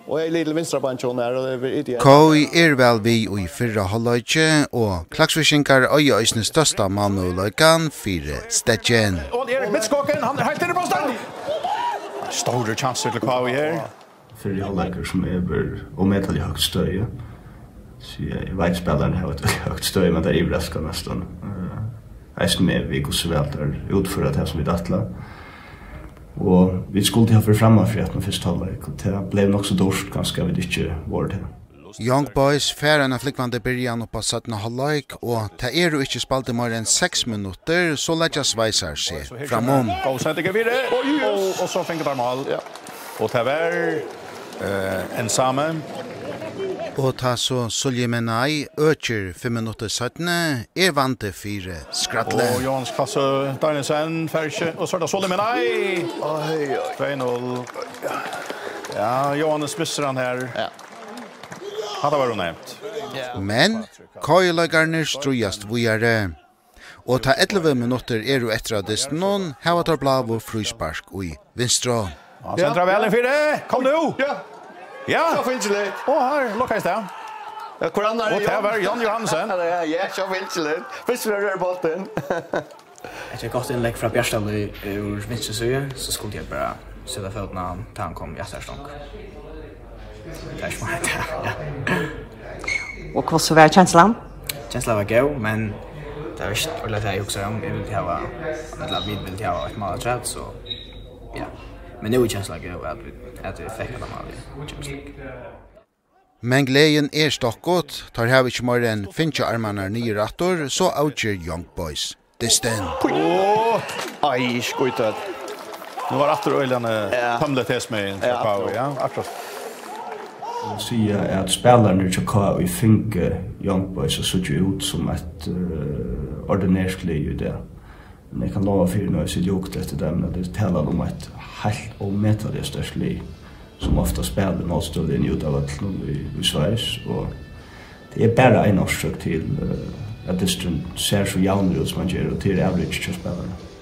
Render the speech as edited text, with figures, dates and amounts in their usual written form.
Och en liten vänsterbanjon där och det är det. Koi väl vi i fyrra halvløyke, og klaksvishinkar øya isne størsta mannuløykan fire stedjen. Och Erik Midtskogen, han helt inne på stand. Stora chanser till Koi här. Fyrra halvløyker som och medtalig högt støy. Så jag vet spelaren har ett högt støy, men det är överraskar nästan. Jag med vi går så väl där utföra det som vi dattla. Och vi skulle ha för framåt för att man först halvlek och det blev nog så dåligt ganska vi inte var det. Young Boys fær en flikkvande byrjan oppa 17 halvleik, og ta jo ikke spalte mer enn 6 minutter, så letja sveisar seg framom. Och sen tycker vi det. Och så fänger de mål. Ja. Och det var ensamma. Og ta så Soljemenai øker 5 minutter 17, vante 4 skratle. Och Jons Kasse Danielsen färge och så där Soljemenai. Oj. 2-0. Ja, Johannes missar han här. Ja. Hade varit nämnt. Men Koi-løygarnir strujast vujare. Og ta 11 minutter jo etter av dystinum, hava tar blavo fryspark i vinstra. Han centrar väl en fyra. Kom nu. Ja. Ja. Så finns det. Och här luckas det. Ja, koran där. Och det var Jan Johansen. Ja, så finns det. Visst rör bollen. Jag har gått inlägg från Bjärstad ur Vinstresöje, så skulle jag bara sätta fötterna till han kom jättestånk. Det är smart, ja. Och vad så var känslan? Känslan var god, men det var inte ordentligt att jag också om jag vill ha vi vill ha ett mål så ja. Men nu är känslan god att vi fick dem alla Champions League. Men gleden stokkot, tar her ikke mer enn finche armarna nye rattor, så outger Young Boys. Distin. Aj, skojtat. Nu var åter öljande tömlet häst med en Koi, ja, akkurat. Säga att spelarna i Koi i finke Young Boys så ut som ett ordinärt liv där. Men jag kan lova för när jag ser jukt efter dem när det talar om ett helt och metalligt störst liv som ofta spelar motståndaren ut av att i Schweiz och det är bara en orsak till att det ser så jävligt ut som man gör och till average spelarna.